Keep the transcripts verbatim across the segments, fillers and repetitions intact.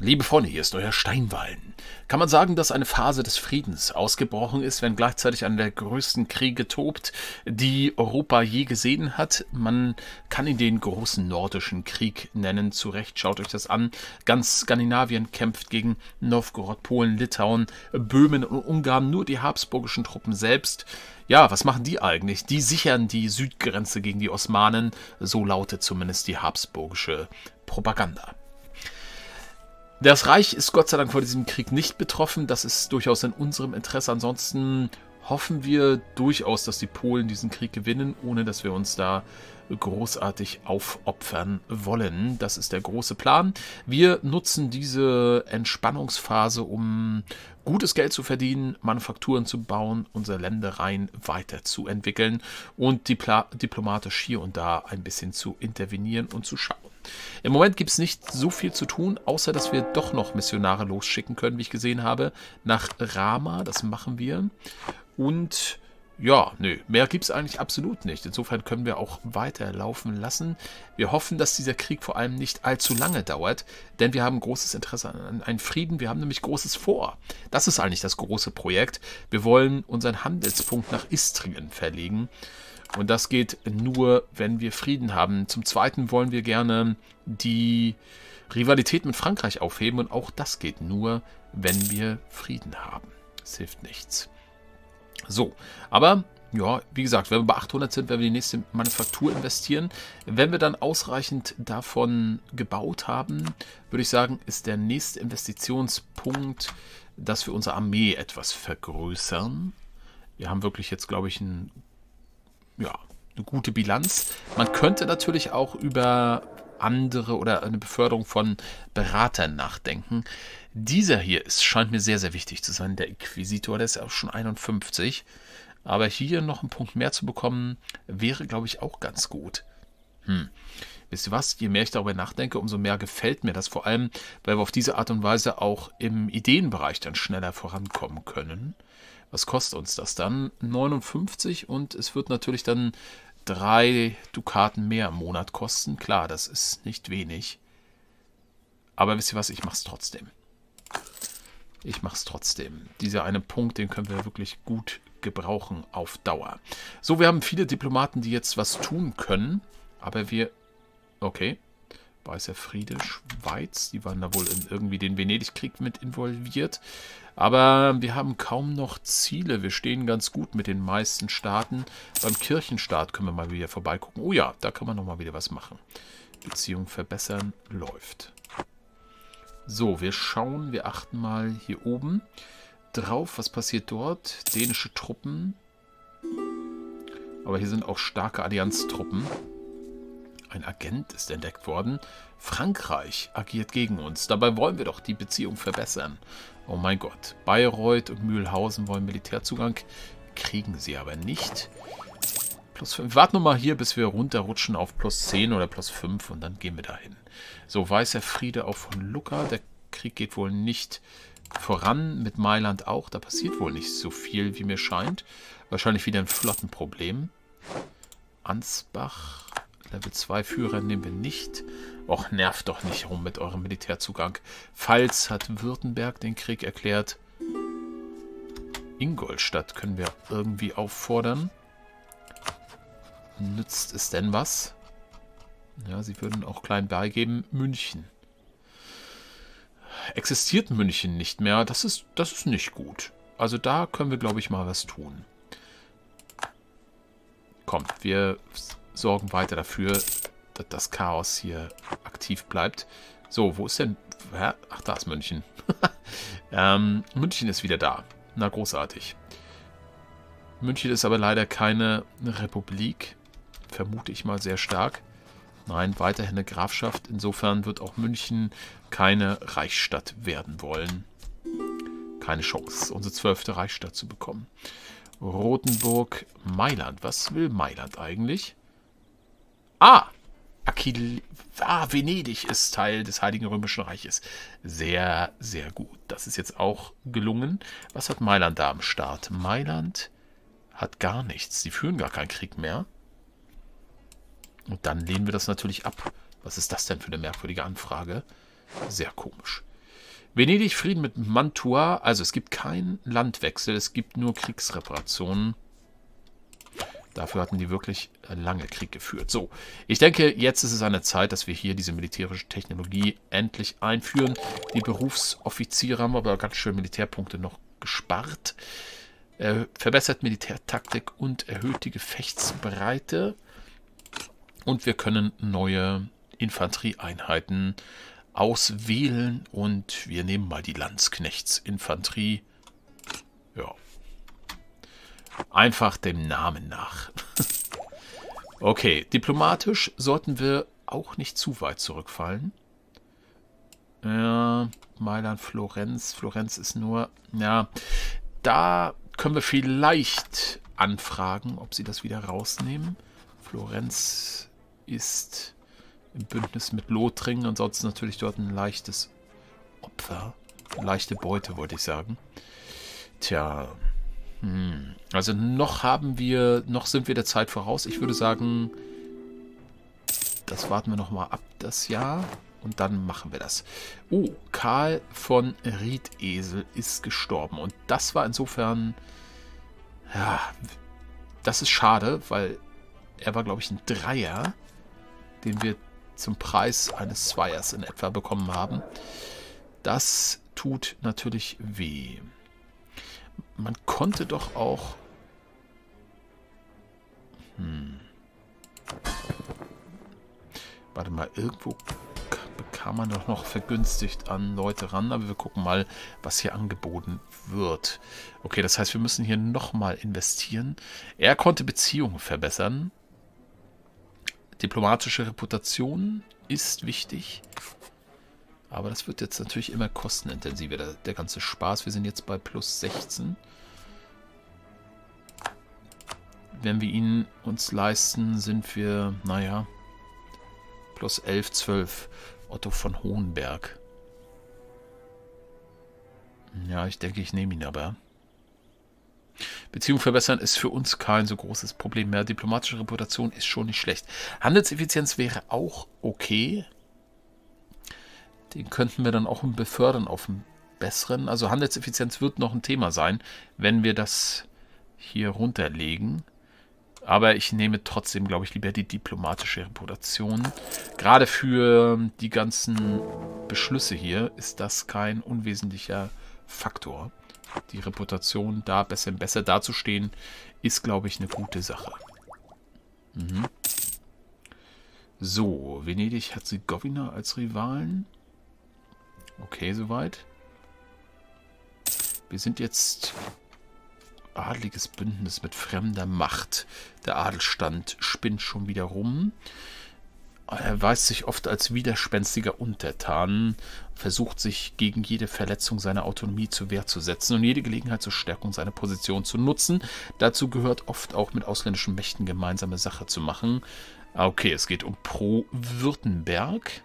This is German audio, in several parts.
Liebe Freunde, hier ist euer Steinwallen. Kann man sagen, dass eine Phase des Friedens ausgebrochen ist, wenn gleichzeitig einer der größten Kriege tobt, die Europa je gesehen hat? Man kann ihn den großen nordischen Krieg nennen. Zu Recht, schaut euch das an. Ganz Skandinavien kämpft gegen Novgorod, Polen, Litauen, Böhmen und Ungarn. Nur die habsburgischen Truppen selbst. Ja, was machen die eigentlich? Die sichern die Südgrenze gegen die Osmanen. So lautet zumindest die habsburgische Propaganda. Das Reich ist Gott sei Dank vor diesem Krieg nicht betroffen. Das ist durchaus in unserem Interesse. Ansonsten hoffen wir durchaus, dass die Polen diesen Krieg gewinnen, ohne dass wir uns da großartig aufopfern wollen. Das ist der große Plan. Wir nutzen diese Entspannungsphase, um gutes Geld zu verdienen, Manufakturen zu bauen, unsere Ländereien weiterzuentwickeln und dipl- diplomatisch hier und da ein bisschen zu intervenieren und zu schauen. Im Moment gibt es nicht so viel zu tun, außer dass wir doch noch Missionare losschicken können, wie ich gesehen habe, nach Rama. Das machen wir. Und ja, nö, mehr gibt es eigentlich absolut nicht. Insofern können wir auch weiterlaufen lassen. Wir hoffen, dass dieser Krieg vor allem nicht allzu lange dauert, denn wir haben großes Interesse an einem Frieden. Wir haben nämlich Großes vor. Das ist eigentlich das große Projekt. Wir wollen unseren Handelspunkt nach Istrien verlegen. Und das geht nur, wenn wir Frieden haben. Zum Zweiten wollen wir gerne die Rivalität mit Frankreich aufheben. Und auch das geht nur, wenn wir Frieden haben. Es hilft nichts. So, aber ja, wie gesagt, wenn wir bei achthundert sind, werden wir die nächste Manufaktur investieren. Wenn wir dann ausreichend davon gebaut haben, würde ich sagen, ist der nächste Investitionspunkt, dass wir unsere Armee etwas vergrößern. Wir haben wirklich jetzt, glaube ich, ein Ja, eine gute Bilanz. Man könnte natürlich auch über andere oder eine Beförderung von Beratern nachdenken. Dieser hier ist, scheint mir sehr, sehr wichtig zu sein. Der Inquisitor, der ist ja auch schon einundfünfzig. Aber hier noch einen Punkt mehr zu bekommen, wäre, glaube ich, auch ganz gut. Hm. Wisst ihr was? Je mehr ich darüber nachdenke, umso mehr gefällt mir das. Vor allem, weil wir auf diese Art und Weise auch im Ideenbereich dann schneller vorankommen können. Was kostet uns das dann? neunundfünfzig, und es wird natürlich dann drei Dukaten mehr im Monat kosten. Klar, das ist nicht wenig. Aber wisst ihr was? Ich mache es trotzdem. Ich mache es trotzdem. Dieser eine Punkt, den können wir wirklich gut gebrauchen auf Dauer. So, wir haben viele Diplomaten, die jetzt was tun können. Aber wir... Okay. Weißer Friede, Schweiz, die waren da wohl in irgendwie den Venedig-Krieg mit involviert. Aber wir haben kaum noch Ziele. Wir stehen ganz gut mit den meisten Staaten. Beim Kirchenstaat können wir mal wieder vorbeigucken. Oh ja, da kann man nochmal wieder was machen. Beziehung verbessern, läuft. So, wir schauen, wir achten mal hier oben drauf. Was passiert dort? Dänische Truppen. Aber hier sind auch starke Allianztruppen. Ein Agent ist entdeckt worden. Frankreich agiert gegen uns. Dabei wollen wir doch die Beziehung verbessern. Oh mein Gott. Bayreuth und Mühlhausen wollen Militärzugang. Kriegen sie aber nicht. Plus fünf. Warten wir mal hier, bis wir runterrutschen auf plus zehn oder plus fünf und dann gehen wir dahin. So, Weißer Friede auch von Lucca. Der Krieg geht wohl nicht voran. Mit Mailand auch. Da passiert wohl nicht so viel, wie mir scheint. Wahrscheinlich wieder ein Flottenproblem. Ansbach... Level zwei Führer nehmen wir nicht. Och, nervt doch nicht rum mit eurem Militärzugang. Pfalz hat Württemberg den Krieg erklärt. Ingolstadt können wir irgendwie auffordern. Nützt es denn was? Ja, sie würden auch klein beigeben. München. Existiert München nicht mehr? Das ist, das ist nicht gut. Also da können wir, glaube ich, mal was tun. Kommt, wir... sorgen weiter dafür, dass das Chaos hier aktiv bleibt. So, wo ist denn... Ach, da ist München. ähm, München ist wieder da. Na, großartig. München ist aber leider keine Republik. Vermute ich mal sehr stark. Nein, weiterhin eine Grafschaft. Insofern wird auch München keine Reichsstadt werden wollen. Keine Chance, unsere zwölfte Reichsstadt zu bekommen. Rothenburg, Mailand. Was will Mailand eigentlich? Ah, Achille, ah, Venedig ist Teil des Heiligen Römischen Reiches. Sehr, sehr gut. Das ist jetzt auch gelungen. Was hat Mailand da am Start? Mailand hat gar nichts. Die führen gar keinen Krieg mehr. Und dann lehnen wir das natürlich ab. Was ist das denn für eine merkwürdige Anfrage? Sehr komisch. Venedig, Frieden mit Mantua. Also es gibt keinen Landwechsel, es gibt nur Kriegsreparationen. Dafür hatten die wirklich lange Krieg geführt. So, ich denke, jetzt ist es an der Zeit, dass wir hier diese militärische Technologie endlich einführen. Die Berufsoffiziere haben aber ganz schön Militärpunkte noch gespart. Er verbessert Militärtaktik und erhöht die Gefechtsbreite. Und wir können neue Infanterieeinheiten auswählen. Und wir nehmen mal die Landsknechtsinfanterie. Ja. Einfach dem Namen nach. Okay, diplomatisch sollten wir auch nicht zu weit zurückfallen. Ja, Mailand, Florenz. Florenz ist nur... Ja, da können wir vielleicht anfragen, ob sie das wieder rausnehmen. Florenz ist im Bündnis mit Lothringen. Ansonsten natürlich dort ein leichtes Opfer. Eine leichte Beute, wollte ich sagen. Tja... Hm. Also noch haben wir, noch sind wir der Zeit voraus. Ich würde sagen, das warten wir noch mal ab, das Jahr. Und dann machen wir das. Oh, Karl von Riedesel ist gestorben. Und das war insofern, ja, das ist schade, weil er war, glaube ich, ein Dreier, den wir zum Preis eines Zweiers in etwa bekommen haben. Das tut natürlich weh. Man konnte doch auch... Hm. Warte mal, irgendwo bekam man doch noch vergünstigt an Leute ran, aber wir gucken mal, was hier angeboten wird. Okay, das heißt, wir müssen hier nochmal investieren. Er konnte Beziehungen verbessern. Diplomatische Reputation ist wichtig. Aber das wird jetzt natürlich immer kostenintensiver, der, der ganze Spaß. Wir sind jetzt bei plus sechzehn. Wenn wir ihn uns leisten, sind wir, naja, plus elf, zwölf. Otto von Hohenberg. Ja, ich denke, ich nehme ihn aber. Beziehung verbessern ist für uns kein so großes Problem mehr. Diplomatische Reputation ist schon nicht schlecht. Handelseffizienz wäre auch okay. Den könnten wir dann auch befördern auf einen besseren. Also Handelseffizienz wird noch ein Thema sein, wenn wir das hier runterlegen. Aber ich nehme trotzdem, glaube ich, lieber die diplomatische Reputation. Gerade für die ganzen Beschlüsse hier ist das kein unwesentlicher Faktor. Die Reputation da besser, besser dazustehen, ist, glaube ich, eine gute Sache. Mhm. So, Venedig-Herzegowina als Rivalen. Okay, soweit. Wir sind jetzt adliges Bündnis mit fremder Macht. Der Adelstand spinnt schon wieder rum. Er erweist sich oft als widerspenstiger Untertan, versucht sich gegen jede Verletzung seiner Autonomie zur Wehr zu setzen und jede Gelegenheit zur Stärkung seiner Position zu nutzen. Dazu gehört oft auch mit ausländischen Mächten gemeinsame Sache zu machen. Okay, es geht um Pro-Württemberg.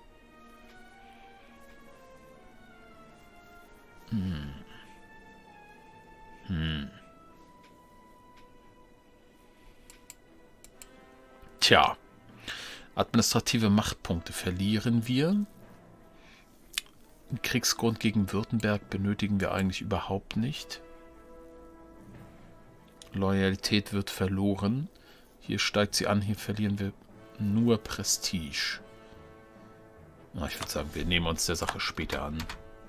Hm. Hm. Tja. Administrative Machtpunkte verlieren wir. Einen Kriegsgrund gegen Württemberg benötigen wir eigentlich überhaupt nicht. Loyalität wird verloren. Hier steigt sie an, hier verlieren wir nur Prestige. Na, ich würde sagen, wir nehmen uns der Sache später an.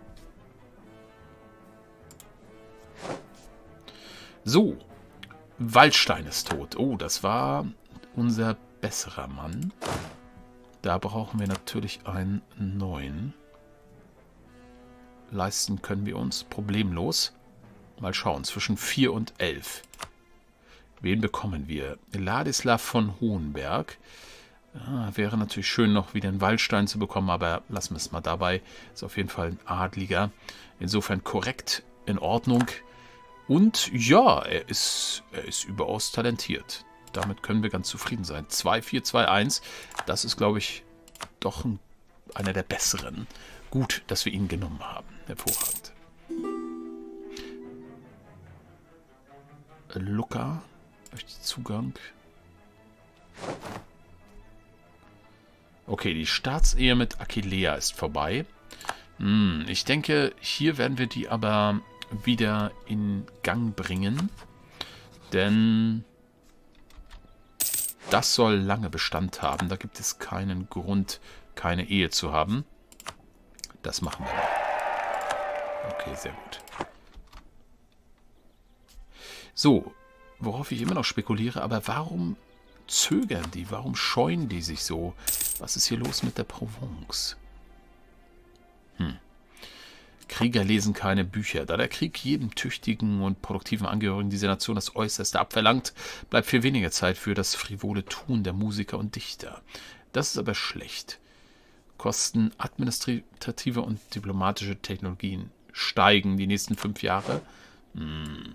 So, Waldstein ist tot. Oh, das war unser besserer Mann. Da brauchen wir natürlich einen neuen. Leisten können wir uns problemlos. Mal schauen, zwischen vier und elf. Wen bekommen wir? Ladislav von Hohenberg. Ja, wäre natürlich schön, noch wieder einen Waldstein zu bekommen, aber lassen wir es mal dabei. Ist auf jeden Fall ein Adliger. Insofern korrekt, in Ordnung. Und ja, er ist, er ist überaus talentiert. Damit können wir ganz zufrieden sein. zwei vier zwei eins, das ist, glaube ich, doch ein, einer der besseren. Gut, dass wir ihn genommen haben. Hervorragend. Luca möchte Zugang. Okay, die Staatsehe mit Achillea ist vorbei. Hm, ich denke, hier werden wir die aber wieder in Gang bringen. Denn das soll lange Bestand haben. Da gibt es keinen Grund, keine Ehe zu haben. Das machen wir mal. Okay, sehr gut. So, worauf ich immer noch spekuliere, aber warum zögern die? Warum scheuen die sich so? Was ist hier los mit der Provence? Hm. Krieger lesen keine Bücher. Da der Krieg jedem tüchtigen und produktiven Angehörigen dieser Nation das Äußerste abverlangt, bleibt viel weniger Zeit für das frivole Tun der Musiker und Dichter. Das ist aber schlecht. Kosten administrative und diplomatische Technologien steigen die nächsten fünf Jahre. Hm.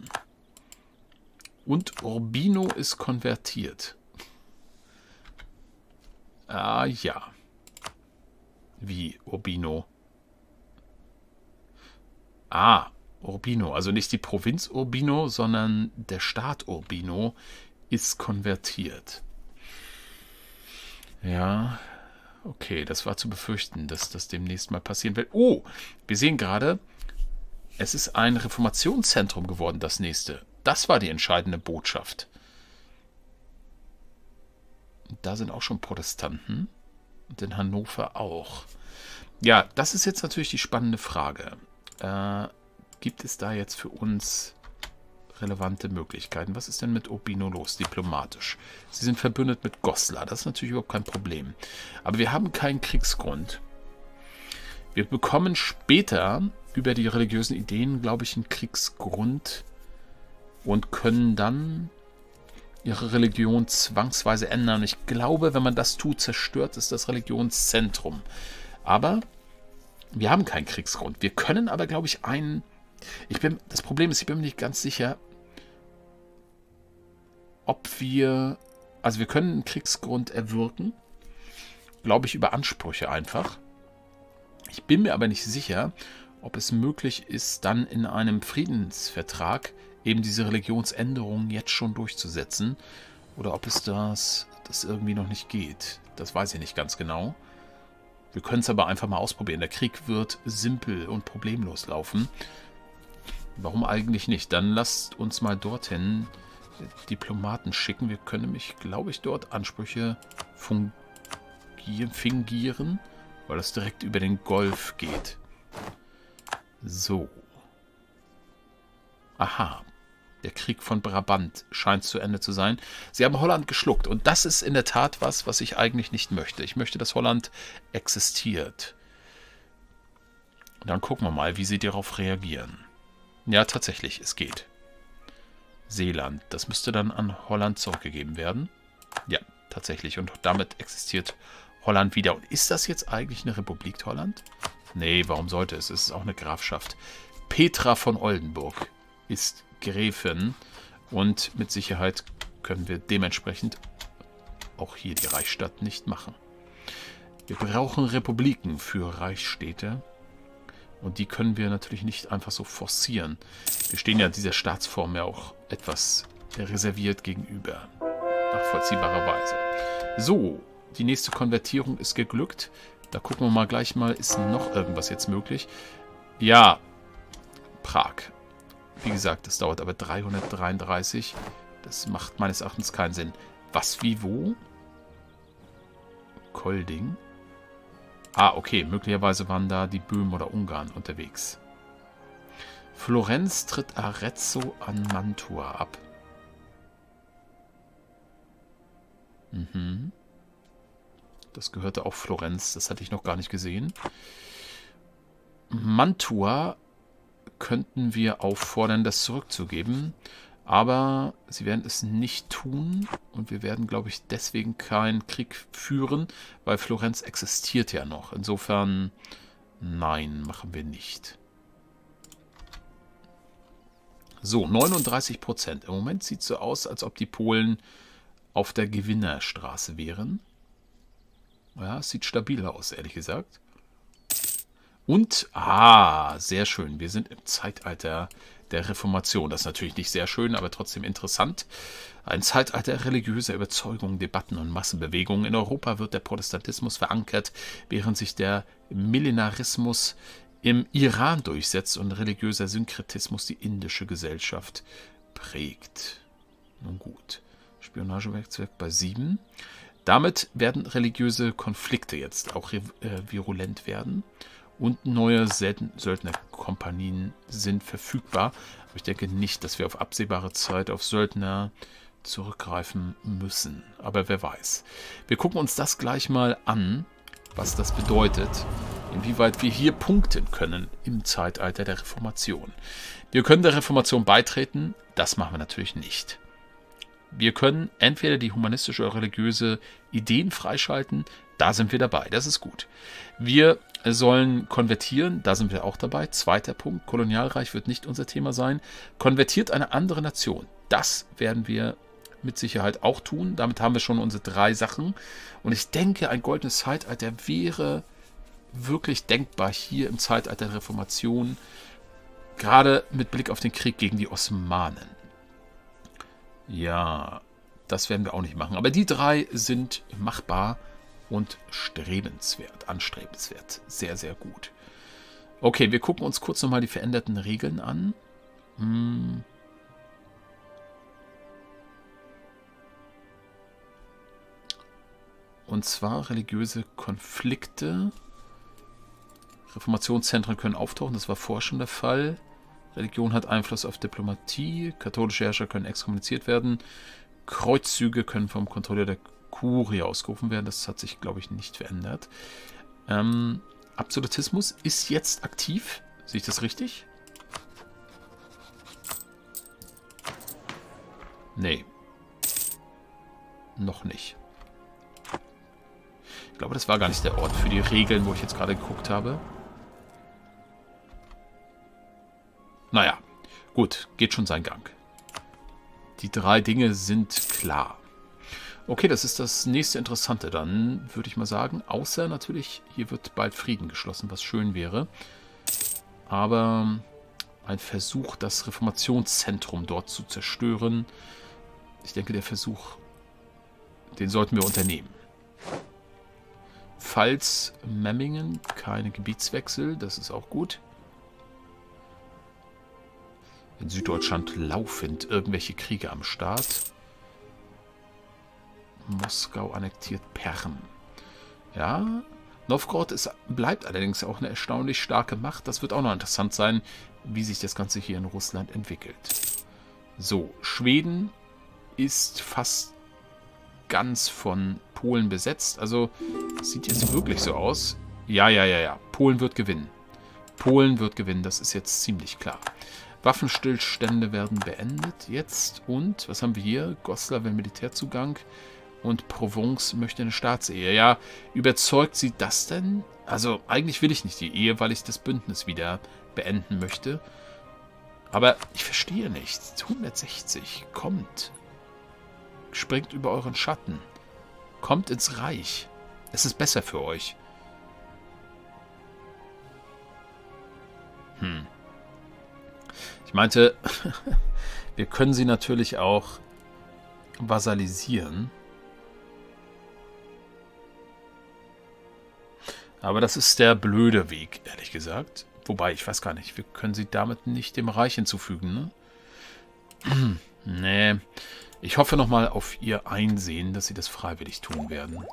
Und Urbino ist konvertiert. Ah ja. Wie Urbino? Ah, Urbino. Also nicht die Provinz Urbino, sondern der Staat Urbino ist konvertiert. Ja, okay, das war zu befürchten, dass das demnächst mal passieren wird. Oh, wir sehen gerade, es ist ein Reformationszentrum geworden, das nächste. Das war die entscheidende Botschaft. Und da sind auch schon Protestanten. Und in Hannover auch. Ja, das ist jetzt natürlich die spannende Frage. Äh, gibt es da jetzt für uns relevante Möglichkeiten? Was ist denn mit Urbino los, diplomatisch? Sie sind verbündet mit Goslar, das ist natürlich überhaupt kein Problem. Aber wir haben keinen Kriegsgrund. Wir bekommen später über die religiösen Ideen, glaube ich, einen Kriegsgrund und können dann ihre Religion zwangsweise ändern. Ich glaube, wenn man das tut, zerstört es das Religionszentrum. Aber wir haben keinen Kriegsgrund. Wir können aber, glaube ich, einen... Ich bin, das Problem ist, ich bin mir nicht ganz sicher, ob wir... Also wir können einen Kriegsgrund erwirken. Glaube ich, über Ansprüche einfach. Ich bin mir aber nicht sicher, ob es möglich ist, dann in einem Friedensvertrag eben diese Religionsänderungen jetzt schon durchzusetzen. Oder ob es das, das irgendwie noch nicht geht. Das weiß ich nicht ganz genau. Wir können es aber einfach mal ausprobieren. Der Krieg wird simpel und problemlos laufen. Warum eigentlich nicht? Dann lasst uns mal dorthin Diplomaten schicken. Wir können nämlich, glaube ich, dort Ansprüche fungieren, fingieren, weil das direkt über den Golf geht. So. Aha. Der Krieg von Brabant scheint zu Ende zu sein. Sie haben Holland geschluckt. Und das ist in der Tat was, was ich eigentlich nicht möchte. Ich möchte, dass Holland existiert. Und dann gucken wir mal, wie sie darauf reagieren. Ja, tatsächlich, es geht. Seeland. Das müsste dann an Holland zurückgegeben werden. Ja, tatsächlich. Und damit existiert Holland wieder. Und ist das jetzt eigentlich eine Republik Holland? Nee, warum sollte es? Es ist auch eine Grafschaft. Petra von Oldenburg ist Gräfin und mit Sicherheit können wir dementsprechend auch hier die Reichsstadt nicht machen. Wir brauchen Republiken für Reichsstädte und die können wir natürlich nicht einfach so forcieren. Wir stehen ja dieser Staatsform ja auch etwas reserviert gegenüber, nachvollziehbarerweise. So, die nächste Konvertierung ist geglückt. Da gucken wir mal gleich mal, ist noch irgendwas jetzt möglich? Ja, Prag. Wie gesagt, das dauert aber dreihundertdreiunddreißig. Das macht meines Erachtens keinen Sinn. Was, wie, wo? Kolding. Ah, okay. Möglicherweise waren da die Böhmen oder Ungarn unterwegs. Florenz tritt Arezzo an Mantua ab. Mhm. Das gehörte auch Florenz. Das hatte ich noch gar nicht gesehen. Mantua könnten wir auffordern, das zurückzugeben. Aber sie werden es nicht tun. Und wir werden, glaube ich, deswegen keinen Krieg führen, weil Florenz existiert ja noch. Insofern, nein, machen wir nicht. So, neununddreißig Prozent. Im Moment sieht es so aus, als ob die Polen auf der Gewinnerstraße wären. Ja, es sieht stabil aus, ehrlich gesagt. Und, ah, sehr schön, wir sind im Zeitalter der Reformation. Das ist natürlich nicht sehr schön, aber trotzdem interessant. Ein Zeitalter religiöser Überzeugungen, Debatten und Massenbewegungen. In Europa wird der Protestantismus verankert, während sich der Millenarismus im Iran durchsetzt und religiöser Synkretismus die indische Gesellschaft prägt. Nun gut. Spionagewerkzeug bei sieben. Damit werden religiöse Konflikte jetzt auch äh, virulent werden. Und neue Söldnerkompanien sind verfügbar. Aber ich denke nicht, dass wir auf absehbare Zeit auf Söldner zurückgreifen müssen. Aber wer weiß. Wir gucken uns das gleich mal an, was das bedeutet. Inwieweit wir hier punkten können im Zeitalter der Reformation. Wir können der Reformation beitreten. Das machen wir natürlich nicht. Wir können entweder die humanistische oder religiöse Ideen freischalten. Da sind wir dabei. Das ist gut. Wir sollen konvertieren. Da sind wir auch dabei. Zweiter Punkt. Kolonialreich wird nicht unser Thema sein. Konvertiert eine andere Nation. Das werden wir mit Sicherheit auch tun. Damit haben wir schon unsere drei Sachen. Und ich denke, ein goldenes Zeitalter wäre wirklich denkbar hier im Zeitalter der Reformation. Gerade mit Blick auf den Krieg gegen die Osmanen. Ja, das werden wir auch nicht machen. Aber die drei sind machbar und strebenswert, anstrebenswert. Sehr, sehr gut. Okay, wir gucken uns kurz nochmal die veränderten Regeln an. Hm. Und zwar religiöse Konflikte. Reformationszentren können auftauchen, das war vorher schon der Fall. Religion hat Einfluss auf Diplomatie, katholische Herrscher können exkommuniziert werden, Kreuzzüge können vom Kontrolleur der Kurie ausgerufen werden, das hat sich, glaube ich, nicht verändert. Ähm, Absolutismus ist jetzt aktiv, sehe ich das richtig? Nee. Noch nicht. Ich glaube, das war gar nicht der Ort für die Regeln, wo ich jetzt gerade geguckt habe. Naja, gut, geht schon seinen Gang. Die drei Dinge sind klar. Okay, das ist das nächste Interessante dann, würde ich mal sagen. Außer natürlich, hier wird bald Frieden geschlossen, was schön wäre. Aber ein Versuch, das Reformationszentrum dort zu zerstören, ich denke, der Versuch, den sollten wir unternehmen. Pfalz, Memmingen, keine Gebietswechsel, das ist auch gut. In Süddeutschland laufend irgendwelche Kriege am Start. Moskau annektiert Perm. Ja, Novgorod ist, bleibt allerdings auch eine erstaunlich starke Macht. Das wird auch noch interessant sein, wie sich das Ganze hier in Russland entwickelt. So, Schweden ist fast ganz von Polen besetzt. Also, sieht jetzt wirklich so aus. Ja, ja, ja, ja. Polen wird gewinnen. Polen wird gewinnen, das ist jetzt ziemlich klar. Waffenstillstände werden beendet jetzt. Und, was haben wir hier? Goslar will Militärzugang. Und Provence möchte eine Staatsehe. Ja, überzeugt sie das denn? Also, eigentlich will ich nicht die Ehe, weil ich das Bündnis wieder beenden möchte. Aber ich verstehe nicht. hundertsechzig, kommt. Springt über euren Schatten. Kommt ins Reich. Es ist besser für euch. Hm. Ich meinte, wir können sie natürlich auch vasalisieren. Aber das ist der blöde Weg, ehrlich gesagt. Wobei, ich weiß gar nicht, wir können sie damit nicht dem Reich hinzufügen, ne? Nee. Ich hoffe nochmal auf ihr Einsehen, dass sie das freiwillig tun werden.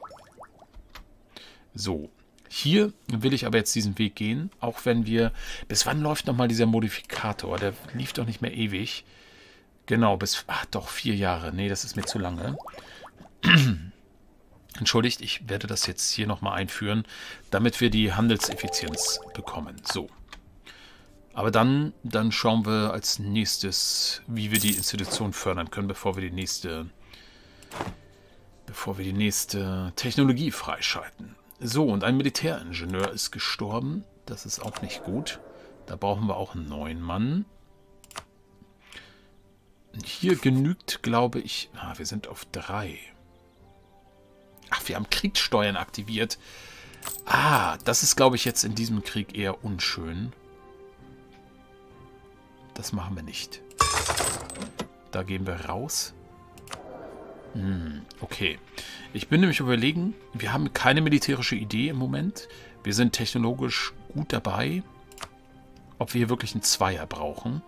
So. Hier will ich aber jetzt diesen Weg gehen, auch wenn wir... Bis wann läuft nochmal dieser Modifikator? Der lief doch nicht mehr ewig. Genau, bis... Ach doch, vier Jahre. Nee, das ist mir zu lange. Entschuldigt, ich werde das jetzt hier nochmal einführen, damit wir die Handelseffizienz bekommen. So. Aber dann, dann schauen wir als nächstes, wie wir die Institution fördern können, bevor wir die nächste, bevor wir die nächste Technologie freischalten. So, und ein Militäringenieur ist gestorben. Das ist auch nicht gut. Da brauchen wir auch einen neuen Mann. Hier genügt, glaube ich... Ah, wir sind auf drei. Ach, wir haben Kriegssteuern aktiviert. Ah, das ist, glaube ich, jetzt in diesem Krieg eher unschön. Das machen wir nicht. Da gehen wir raus. Hm, okay. Ich bin nämlich überlegen, wir haben keine militärische Idee im Moment. Wir sind technologisch gut dabei. ob wir hier wirklich einen Zweier brauchen.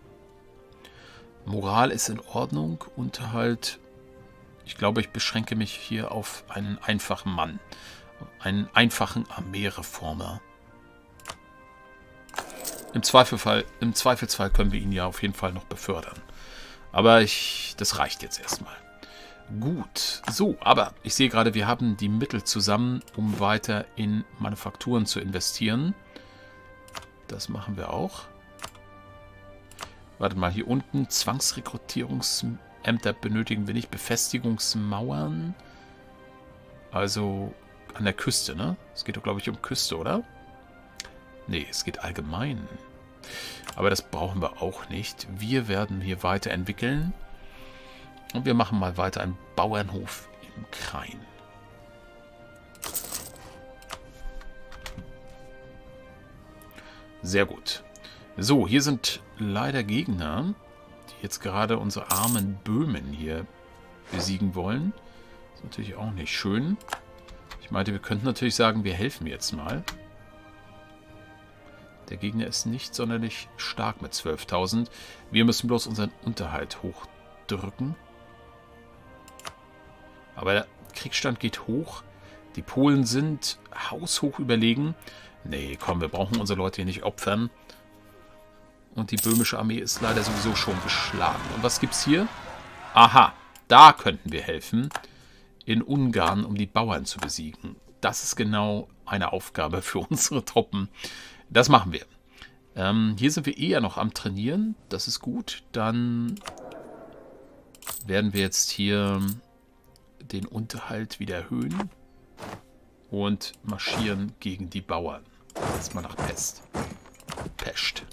Moral ist in Ordnung. Unterhalt, ich glaube, ich beschränke mich hier auf einen einfachen Mann. Einen einfachen Armeereformer. Im Zweifelsfall, im Zweifelsfall können wir ihn ja auf jeden Fall noch befördern. Aber ich, das reicht jetzt erstmal. Gut, so, aber ich sehe gerade, wir haben die Mittel zusammen, um weiter in Manufakturen zu investieren. Das machen wir auch. Warte mal, hier unten Zwangsrekrutierungsämter benötigen wir nicht. Befestigungsmauern. Also an der Küste, ne? Es geht doch, glaube ich, um Küste, oder? Nee, es geht allgemein. Aber das brauchen wir auch nicht. Wir werden hier weiterentwickeln. Und wir machen mal weiter einen Bauernhof im Krain. Sehr gut. So, hier sind leider Gegner, die jetzt gerade unsere armen Böhmen hier besiegen wollen. Das ist natürlich auch nicht schön. Ich meinte, wir könnten natürlich sagen, wir helfen jetzt mal. Der Gegner ist nicht sonderlich stark mit zwölftausend. Wir müssen bloß unseren Unterhalt hochdrücken. Aber der Kriegsstand geht hoch. Die Polen sind haushoch überlegen. Nee, komm, wir brauchen unsere Leute hier nicht opfern. Und die böhmische Armee ist leider sowieso schon geschlagen. Und was gibt's hier? Aha, da könnten wir helfen. In Ungarn, um die Bauern zu besiegen. Das ist genau eine Aufgabe für unsere Truppen. Das machen wir. Ähm, hier sind wir eher noch am Trainieren. Das ist gut. Dann werden wir jetzt hier den Unterhalt wieder erhöhen. Und marschieren gegen die Bauern. Jetzt mal nach Pest. Pest.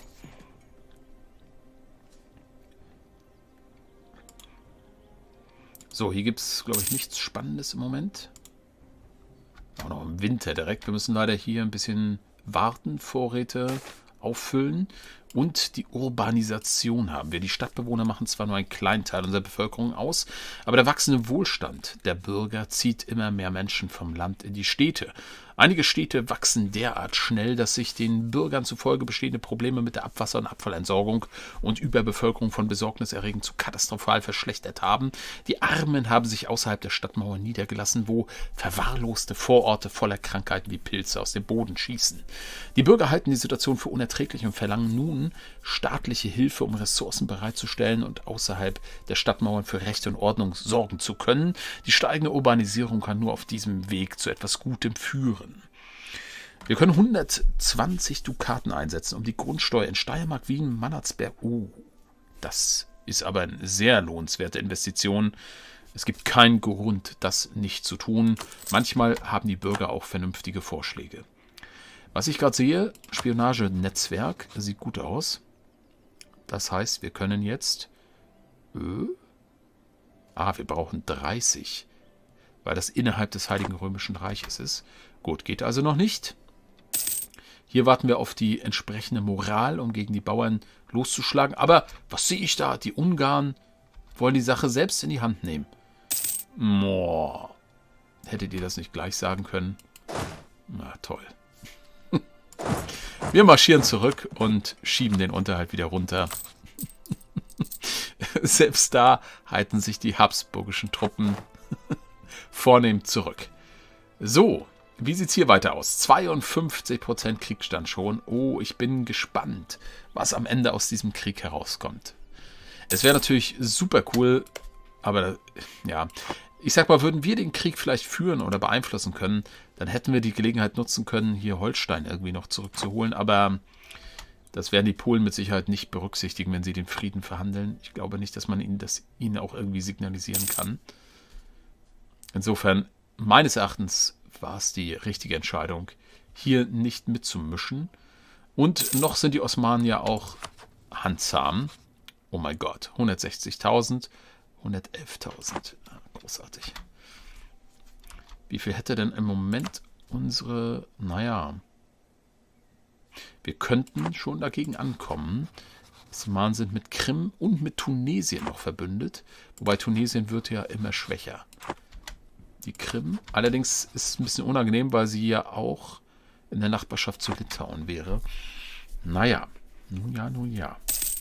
So, hier gibt es, glaube ich, nichts Spannendes im Moment. Auch noch im Winter direkt. Wir müssen leider hier ein bisschen warten, Vorräte auffüllen. Und die Urbanisation haben wir. Die Stadtbewohner machen zwar nur einen kleinen Teil unserer Bevölkerung aus, aber der wachsende Wohlstand der Bürger zieht immer mehr Menschen vom Land in die Städte. Einige Städte wachsen derart schnell, dass sich den Bürgern zufolge bestehende Probleme mit der Abwasser- und Abfallentsorgung und Überbevölkerung von besorgniserregend zu katastrophal verschlechtert haben. Die Armen haben sich außerhalb der Stadtmauern niedergelassen, wo verwahrloste Vororte voller Krankheiten wie Pilze aus dem Boden schießen. Die Bürger halten die Situation für unerträglich und verlangen nun staatliche Hilfe, um Ressourcen bereitzustellen und außerhalb der Stadtmauern für Recht und Ordnung sorgen zu können. Die steigende Urbanisierung kann nur auf diesem Weg zu etwas Gutem führen. Wir können hundertzwanzig Dukaten einsetzen, um die Grundsteuer in Steiermark, Wien, Mannersberg. Oh, das ist aber eine sehr lohnenswerte Investition. Es gibt keinen Grund, das nicht zu tun. Manchmal haben die Bürger auch vernünftige Vorschläge. Was ich gerade sehe, Spionagenetzwerk, sieht gut aus. Das heißt, wir können jetzt... Äh, ah, wir brauchen dreißig, weil das innerhalb des Heiligen Römischen Reiches ist. Gut, geht also noch nicht. Hier warten wir auf die entsprechende Moral, um gegen die Bauern loszuschlagen. Aber was sehe ich da? Die Ungarn wollen die Sache selbst in die Hand nehmen. Moah. Hättet ihr das nicht gleich sagen können? Na toll. Wir marschieren zurück und schieben den Unterhalt wieder runter. Selbst da halten sich die habsburgischen Truppen vornehm zurück. So, wie sieht es hier weiter aus? zweiundfünfzig Prozent Kriegsstand schon. Oh, ich bin gespannt, was am Ende aus diesem Krieg herauskommt. Es wäre natürlich super cool, aber ja, ich sag mal, würden wir den Krieg vielleicht führen oder beeinflussen können, dann hätten wir die Gelegenheit nutzen können, hier Holstein irgendwie noch zurückzuholen. Aber das werden die Polen mit Sicherheit nicht berücksichtigen, wenn sie den Frieden verhandeln. Ich glaube nicht, dass man ihnen das ihnen auch irgendwie signalisieren kann. Insofern, meines Erachtens war es die richtige Entscheidung, hier nicht mitzumischen. Und noch sind die Osmanen ja auch handzahm. Oh mein Gott, hundertsechzigtausend, hundertelftausend. Großartig. Wie viel hätte denn im Moment unsere... Naja, wir könnten schon dagegen ankommen. Osmanen sind mit Krim und mit Tunesien noch verbündet. Wobei Tunesien wird ja immer schwächer. Die Krim. Allerdings ist es ein bisschen unangenehm, weil sie ja auch in der Nachbarschaft zu Litauen wäre. Naja, Nun ja, nun ja.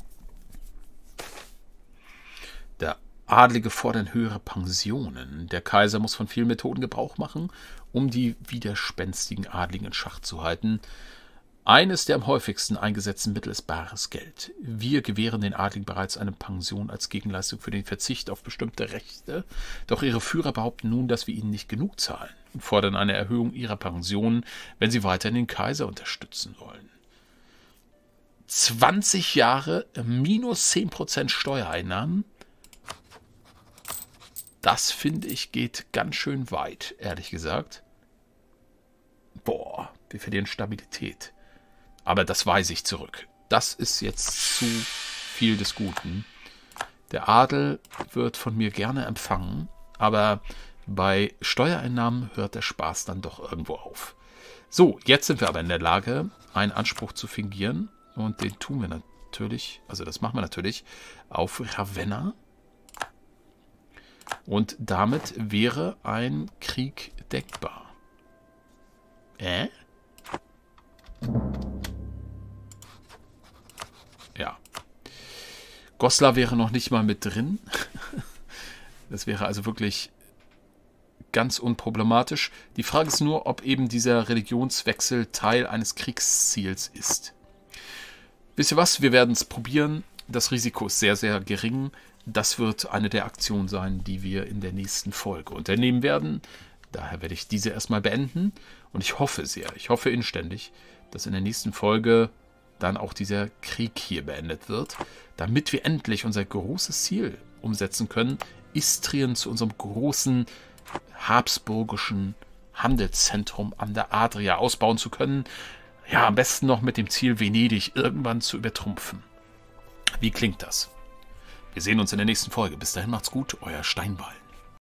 Der Adlige fordern höhere Pensionen. Der Kaiser muss von vielen Methoden Gebrauch machen, um die widerspenstigen Adligen in Schach zu halten. Eines der am häufigsten eingesetzten Mittel ist bares Geld. Wir gewähren den Adligen bereits eine Pension als Gegenleistung für den Verzicht auf bestimmte Rechte. Doch ihre Führer behaupten nun, dass wir ihnen nicht genug zahlen und fordern eine Erhöhung ihrer Pension, wenn sie weiterhin den Kaiser unterstützen wollen. zwanzig Jahre minus zehn Prozent Steuereinnahmen. Das, finde ich, geht ganz schön weit, ehrlich gesagt. Boah, wir verlieren Stabilität. Aber das weise ich zurück. Das ist jetzt zu viel des Guten. Der Adel wird von mir gerne empfangen, aber bei Steuereinnahmen hört der Spaß dann doch irgendwo auf. So, jetzt sind wir aber in der Lage, einen Anspruch zu fingieren. Und den tun wir natürlich, also das machen wir natürlich, auf Ravenna. Und damit wäre ein Krieg denkbar. Äh? Ja. Goslar wäre noch nicht mal mit drin. Das wäre also wirklich ganz unproblematisch. Die Frage ist nur, ob eben dieser Religionswechsel Teil eines Kriegsziels ist. Wisst ihr was? Wir werden es probieren. Das Risiko ist sehr, sehr gering. Das wird eine der Aktionen sein, die wir in der nächsten Folge unternehmen werden. Daher werde ich diese erstmal beenden. Und ich hoffe sehr, ich hoffe inständig, dass in der nächsten Folge dann auch dieser Krieg hier beendet wird, damit wir endlich unser großes Ziel umsetzen können, Istrien zu unserem großen habsburgischen Handelszentrum an der Adria ausbauen zu können. Ja, am besten noch mit dem Ziel, Venedig irgendwann zu übertrumpfen. Wie klingt das? Wir sehen uns in der nächsten Folge. Bis dahin macht's gut, euer Steinballen.